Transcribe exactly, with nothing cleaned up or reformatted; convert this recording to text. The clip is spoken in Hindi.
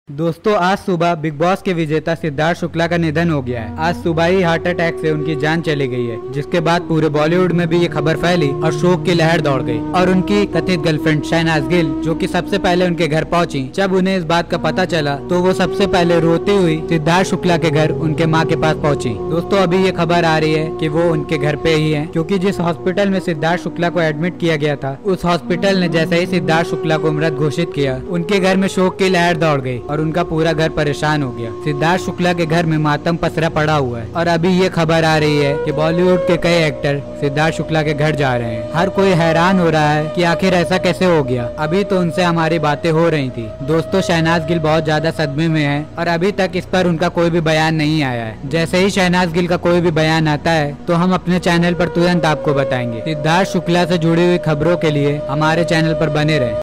दोस्तों, आज सुबह बिग बॉस के विजेता सिद्धार्थ शुक्ला का निधन हो गया है। आज सुबह ही हार्ट अटैक से उनकी जान चली गई है, जिसके बाद पूरे बॉलीवुड में भी ये खबर फैली और शोक की लहर दौड़ गई। और उनकी कथित गर्लफ्रेंड शहनाज गिल, जो कि सबसे पहले उनके घर पहुंची, जब उन्हें इस बात का पता चला तो वो सबसे पहले रोती हुई सिद्धार्थ शुक्ला के घर उनके माँ के पास पहुंची। दोस्तों, अभी ये खबर आ रही है कि वो उनके घर पे ही है, क्योंकि जिस हॉस्पिटल में सिद्धार्थ शुक्ला को एडमिट किया गया था, उस हॉस्पिटल ने जैसे ही सिद्धार्थ शुक्ला को मृत घोषित किया, उनके घर में शोक की लहर दौड़ गई और उनका पूरा घर परेशान हो गया। सिद्धार्थ शुक्ला के घर में मातम पसरा पड़ा हुआ है और अभी ये खबर आ रही है कि बॉलीवुड के कई एक्टर सिद्धार्थ शुक्ला के घर जा रहे हैं। हर कोई हैरान हो रहा है कि आखिर ऐसा कैसे हो गया। अभी तो उनसे हमारी बातें हो रही थी। दोस्तों, शहनाज गिल बहुत ज्यादा सदमे में है और अभी तक इस पर उनका कोई भी बयान नहीं आया है। जैसे ही शहनाज गिल का कोई भी बयान आता है तो हम अपने चैनल पर तुरंत आपको बताएंगे। सिद्धार्थ शुक्ला से जुड़ी हुई खबरों के लिए हमारे चैनल पर बने रहें।